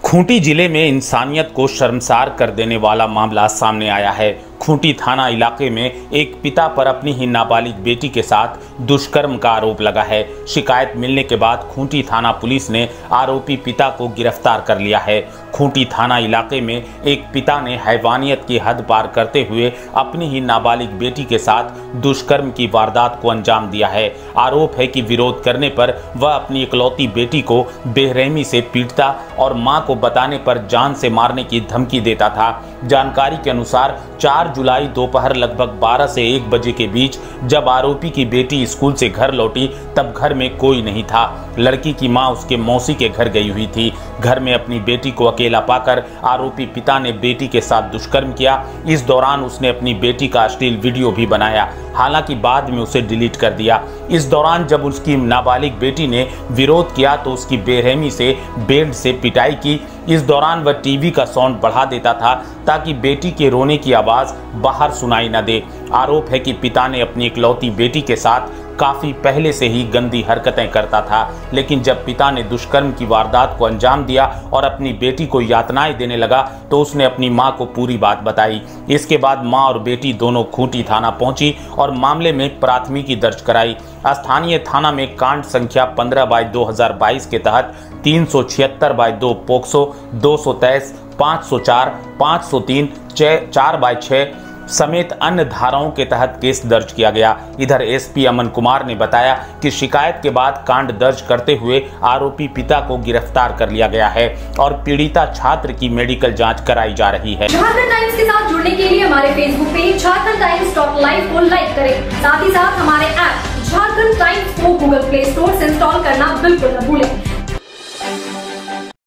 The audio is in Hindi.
खूंटी जिले में इंसानियत को शर्मसार कर देने वाला मामला सामने आया है। खूंटी थाना इलाके में एक पिता पर अपनी ही नाबालिग बेटी के साथ दुष्कर्म का आरोप लगा है। शिकायत मिलने के बाद खूंटी थाना पुलिस ने आरोपी पिता को गिरफ्तार कर लिया है। खूंटी थाना इलाके में एक पिता ने हैवानियत की हद पार करते हुए अपनी ही नाबालिग बेटी के साथ दुष्कर्म की वारदात को अंजाम दिया है। आरोप है कि विरोध करने पर वह अपनी इकलौती बेटी को बेरहमी से पीटता और मां को बताने पर जान से मारने की धमकी देता था। जानकारी के अनुसार 4 जुलाई दोपहर लगभग 12 से 1 बजे के बीच जब आरोपी की बेटी स्कूल से घर लौटी तब घर में कोई नहीं था। लड़की की मां उसके मौसी के घर गई हुई थी। घर में अपनी बेटी को अकेला पाकर आरोपी पिता ने बेटी के साथ दुष्कर्म किया। इस दौरान उसने अपनी बेटी का अश्लील वीडियो भी बनाया, हालांकि बाद में उसे डिलीट कर दिया। इस दौरान जब उसकी नाबालिग बेटी ने विरोध किया तो उसकी बेरहमी से बेल्ट से पिटाई की। इस दौरान वह टीवी का साउंड बढ़ा देता था ताकि बेटी के रोने की आवाज बाहर सुनाई न दे। आरोप है कि पिता ने अपनी इकलौती बेटी के साथ काफी पहले से ही गंदी हरकतें करता था, लेकिन जब पिता ने दुष्कर्म की वारदात को अंजाम दिया और अपनी बेटी को यातनाएं देने लगा तो उसने अपनी मां को पूरी बात बताई। इसके बाद मां और बेटी दोनों खूंटी थाना पहुंची और मामले में प्राथमिकी दर्ज कराई। स्थानीय थाना में कांड संख्या 15/2022 के तहत 376/2 पोक्सो, 223, 504, 503, 4/6 समेत अन्य धाराओं के तहत केस दर्ज किया गया। इधर एसपी अमन कुमार ने बताया कि शिकायत के बाद कांड दर्ज करते हुए आरोपी पिता को गिरफ्तार कर लिया गया है और पीड़िता छात्र की मेडिकल जांच कराई जा रही है। झारखंड टाइम्स के साथ जुड़ने के लिए हमारे Facebook page Jharkhand Times .live को लाइक करें। साथ ही साथ हमारे ऐप झारखंड टाइम्स को गूगल प्ले स्टोर से इंस्टॉल करना बिल्कुल न भूलें।